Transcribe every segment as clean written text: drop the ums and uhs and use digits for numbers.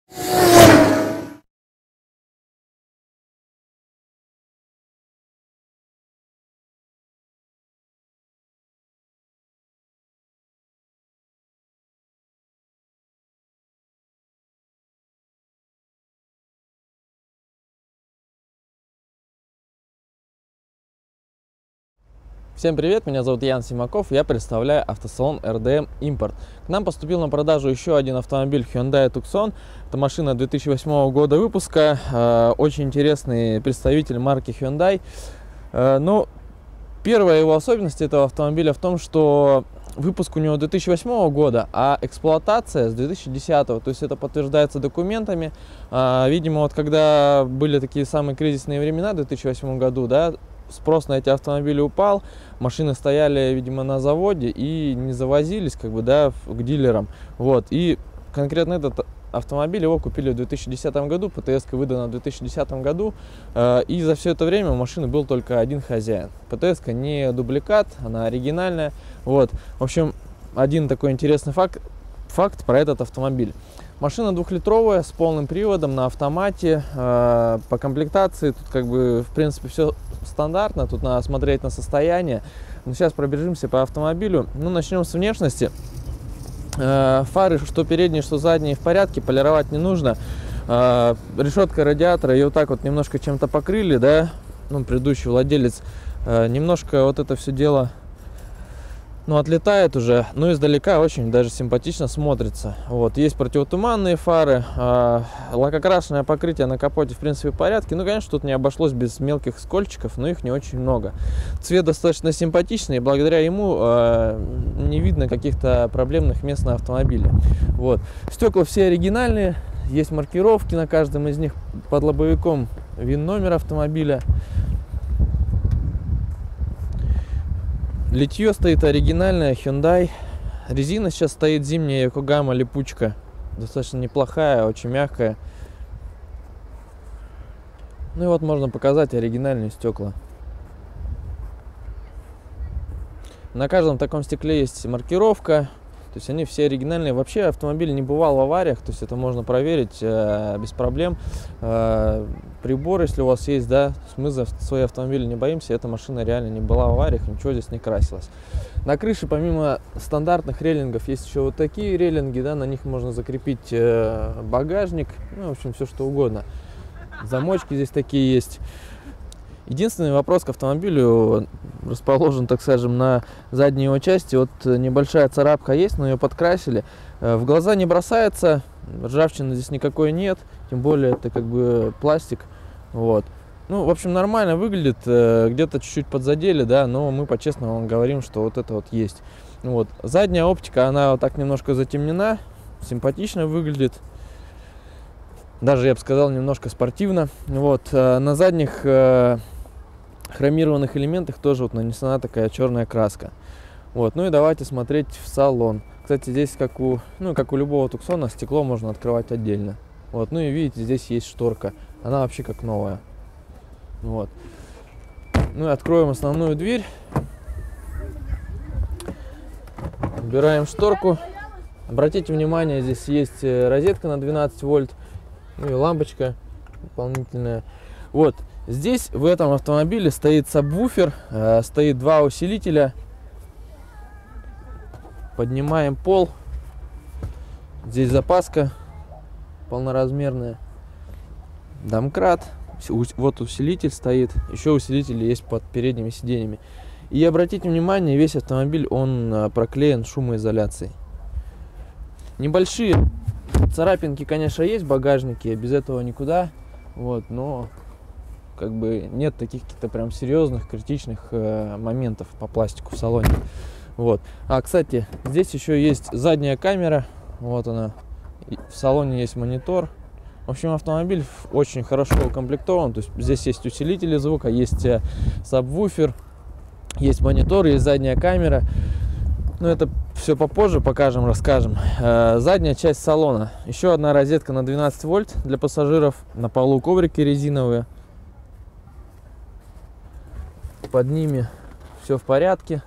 Всем привет, меня зовут Ян Симаков, я представляю автосалон RDM Import. К нам поступил на продажу еще один автомобиль Hyundai Tucson. Это машина 2008 года выпуска, очень интересный представитель марки Hyundai. Но первая его особенность этого автомобиля в том, что выпуск у него 2008 года, а эксплуатация с 2010. То есть это подтверждается документами. Видимо, вот когда были такие самые кризисные времена в 2008 году, да, спрос на эти автомобили упал, машины стояли, видимо, на заводе и не завозились, как бы, да, к дилерам. Вот. И конкретно этот автомобиль его купили в 2010 году, ПТС-ка выдана в 2010 году, и за все это время у машины был только один хозяин. ПТС-ка не дубликат, она оригинальная. Вот. В общем, один такой интересный факт про этот автомобиль. Машина двухлитровая, с полным приводом, на автомате. По комплектации тут, как бы, в принципе, все стандартно. Тут надо смотреть на состояние. Но сейчас пробежимся по автомобилю. Ну, начнем с внешности. Фары, что передние, что задние, в порядке, полировать не нужно. Решетка радиатора, ее вот так вот немножко чем-то покрыли, да, ну, предыдущий владелец. Немножко вот это все дело, ну, отлетает уже, но издалека очень даже симпатично смотрится. Вот, есть противотуманные фары, лакокрашенное покрытие на капоте, в принципе, в порядке. Ну, конечно, тут не обошлось без мелких скольчиков, но их не очень много. Цвет достаточно симпатичный, и благодаря ему не видно каких-то проблемных мест на автомобиле. Вот. Стекла все оригинальные, есть маркировки на каждом из них, под лобовиком ВИН-номер автомобиля. Литье стоит оригинальное, Hyundai. Резина сейчас стоит зимняя Yokohama липучка. Достаточно неплохая, очень мягкая. Ну и вот можно показать оригинальные стекла. На каждом таком стекле есть маркировка. То есть они все оригинальные. Вообще автомобиль не бывал в авариях. То есть это можно проверить без проблем. Прибор, если у вас есть, да, мы за свои автомобили не боимся. Эта машина реально не была в авариях, ничего здесь не красилось. На крыше помимо стандартных рейлингов есть еще вот такие рейлинги, да, на них можно закрепить багажник, ну, в общем, все что угодно. Замочки здесь такие есть. Единственный вопрос к автомобилю расположен, так скажем, на задней его части. Вот небольшая царапка есть, но ее подкрасили. В глаза не бросается, ржавчины здесь никакой нет, тем более это как бы пластик. Вот. Ну, в общем, нормально выглядит, где-то чуть-чуть подзадели, да, но мы по-честному вам говорим, что вот это вот есть. Вот. Задняя оптика, она вот так немножко затемнена, симпатично выглядит. Даже, я бы сказал, немножко спортивно. Вот. На задних хромированных элементах тоже вот нанесена такая черная краска. Вот. Ну и давайте смотреть в салон. Кстати, здесь как у любого Туксона, стекло можно открывать отдельно. Вот. Ну и видите, здесь есть шторка. Она вообще как новая. Вот. Ну и откроем основную дверь. Убираем шторку. Обратите внимание, здесь есть розетка на 12 вольт. Ну и лампочка дополнительная. Вот. Здесь в этом автомобиле стоит сабвуфер, стоит два усилителя. Поднимаем пол. Здесь запаска полноразмерная. Домкрат. Вот усилитель стоит. Еще усилители есть под передними сиденьями. И обратите внимание, весь автомобиль он проклеен шумоизоляцией. Небольшие царапинки, конечно, есть в багажнике, без этого никуда. Вот, но как бы нет таких каких-то прям серьезных, критичных моментов по пластику в салоне. Вот. А, кстати, здесь еще есть задняя камера. Вот она. В салоне есть монитор. В общем, автомобиль очень хорошо укомплектован. То есть здесь есть усилители звука, есть сабвуфер, есть монитор, есть задняя камера. Но это все попозже покажем, расскажем. Задняя часть салона. Еще одна розетка на 12 вольт для пассажиров. На полу коврики резиновые. Под ними все в порядке.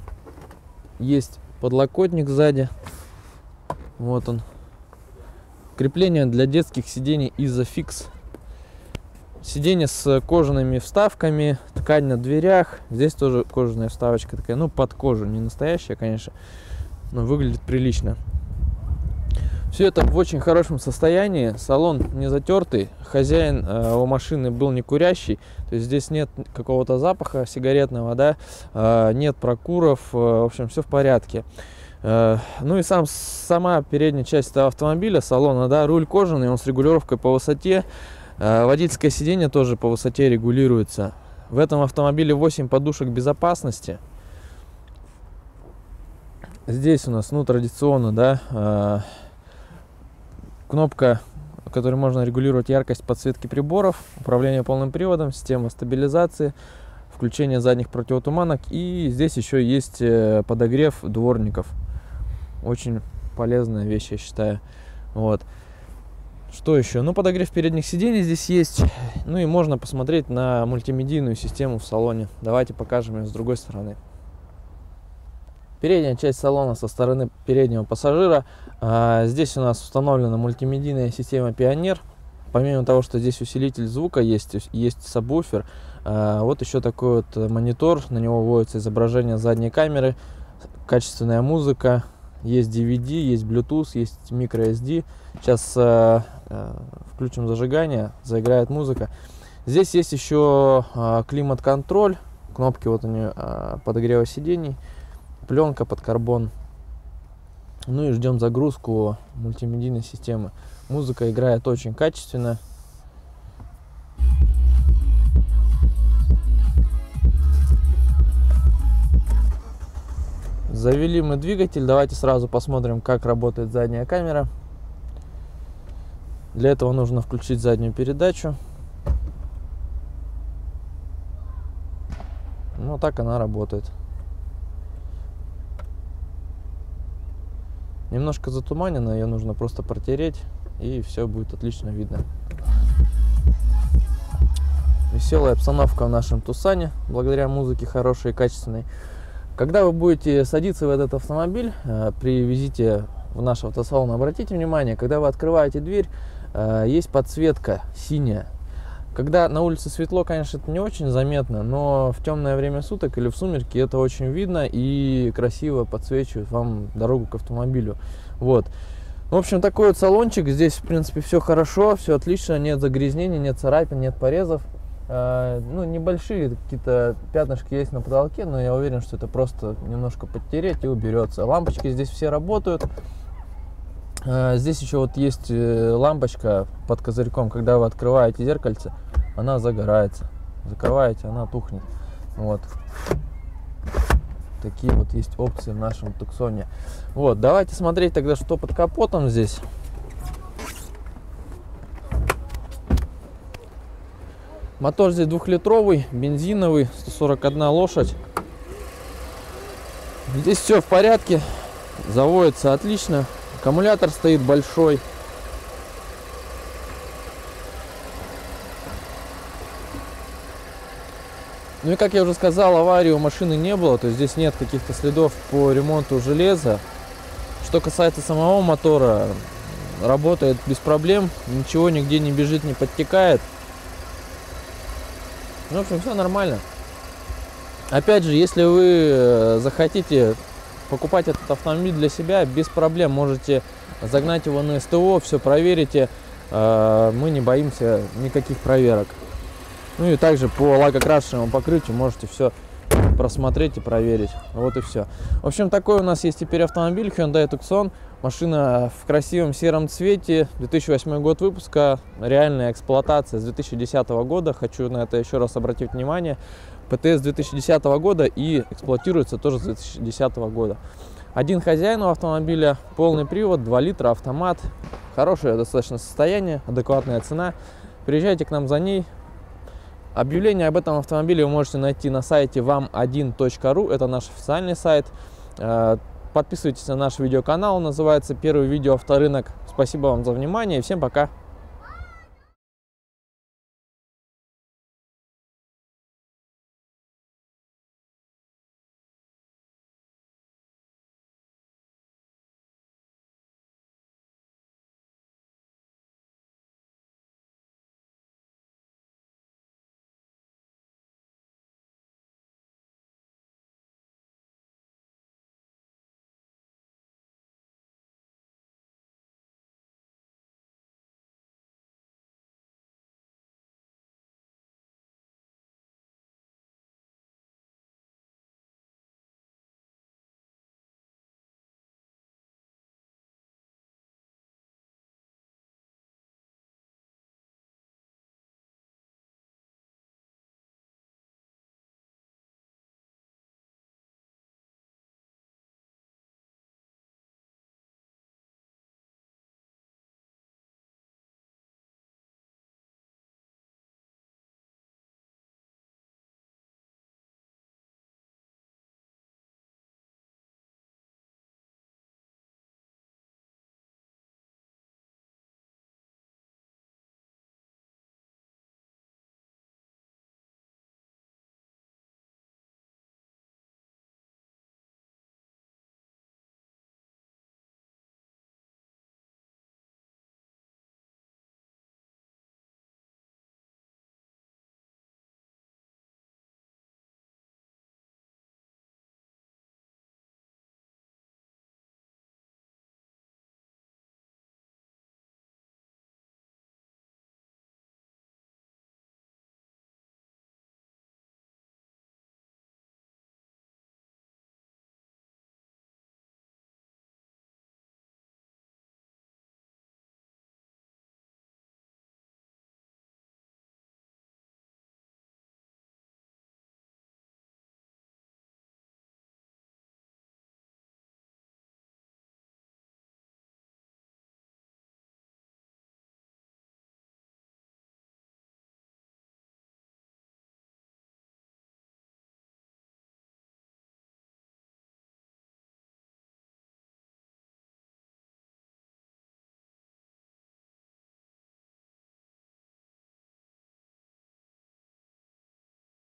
Есть подлокотник сзади. Вот он. Крепление для детских сидений Isofix. Сиденье с кожаными вставками, ткань на дверях. Здесь тоже кожаная вставочка такая, ну под кожу, не настоящая, конечно, но выглядит прилично. Все это в очень хорошем состоянии, салон не затертый, хозяин у машины был не курящий, то есть здесь нет какого-то запаха сигаретного, да, нет прокуров, в общем, все в порядке. Ну и сама передняя часть этого автомобиля, салона, да, руль кожаный, он с регулировкой по высоте. Водительское сиденье тоже по высоте регулируется. В этом автомобиле 8 подушек безопасности. Здесь у нас, ну, традиционно, да, кнопка, которой можно регулировать яркость подсветки приборов, управление полным приводом, система стабилизации, включение задних противотуманок. И здесь еще есть подогрев дворников. Очень полезная вещь, я считаю. Вот. Что еще? Ну, подогрев передних сидений здесь есть. Ну и можно посмотреть на мультимедийную систему в салоне. Давайте покажем ее с другой стороны. Передняя часть салона со стороны переднего пассажира. Здесь у нас установлена мультимедийная система Pioneer. Помимо того, что здесь усилитель звука есть сабвуфер, вот еще такой вот монитор. На него выводится изображение задней камеры, качественная музыка. Есть DVD, есть Bluetooth, есть microSD. Сейчас включим зажигание, заиграет музыка. Здесь есть еще климат-контроль, кнопки вот они подогрева сидений, пленка под карбон. Ну и ждем загрузку мультимедийной системы. Музыка играет очень качественно. Завели мы двигатель. Давайте сразу посмотрим, как работает задняя камера. Для этого нужно включить заднюю передачу. Ну, так она работает. Немножко затуманена, ее нужно просто протереть, и все будет отлично видно. Веселая обстановка в нашем Тусане, благодаря музыке хорошей и качественной. Когда вы будете садиться в этот автомобиль при визите в наш автосалон, обратите внимание, когда вы открываете дверь, есть подсветка синяя. Когда на улице светло, конечно, это не очень заметно, но в темное время суток или в сумерки это очень видно и красиво подсвечивает вам дорогу к автомобилю. Вот. В общем, такой вот салончик. Здесь, в принципе, все хорошо, все отлично, нет загрязнений, нет царапин, нет порезов. Ну, небольшие какие-то пятнышки есть на потолке, но я уверен, что это просто немножко подтереть и уберется. Лампочки здесь все работают. Здесь еще вот есть лампочка под козырьком, когда вы открываете зеркальце, она загорается, закрываете, она тухнет. Вот такие вот есть опции в нашем Туксоне. Вот, давайте смотреть тогда, что под капотом здесь. Мотор здесь 2-литровый, бензиновый, 141 лошадь. Здесь все в порядке, заводится отлично. Аккумулятор стоит большой. Ну и как я уже сказал, аварии у машины не было, то есть здесь нет каких-то следов по ремонту железа. Что касается самого мотора, работает без проблем, ничего нигде не бежит, не подтекает. Ну, в общем, все нормально. Опять же, если вы захотите покупать этот автомобиль для себя, без проблем можете загнать его на СТО, все проверите. Мы не боимся никаких проверок. Ну и также по лакокрашенному покрытию можете все просмотреть и проверить. Вот и все. В общем, такой у нас есть теперь автомобиль Hyundai Tucson. Машина в красивом сером цвете, 2008 год выпуска, реальная эксплуатация с 2010 года. Хочу на это еще раз обратить внимание. ПТС 2010 года и эксплуатируется тоже с 2010 года. Один хозяин у автомобиля, полный привод, 2 литра, автомат. Хорошее достаточно состояние, адекватная цена. Приезжайте к нам за ней. Объявление об этом автомобиле вы можете найти на сайте vam1.ru. Это наш официальный сайт. Подписывайтесь на наш видеоканал, называется «Первый видео авторынок». Спасибо вам за внимание и всем пока!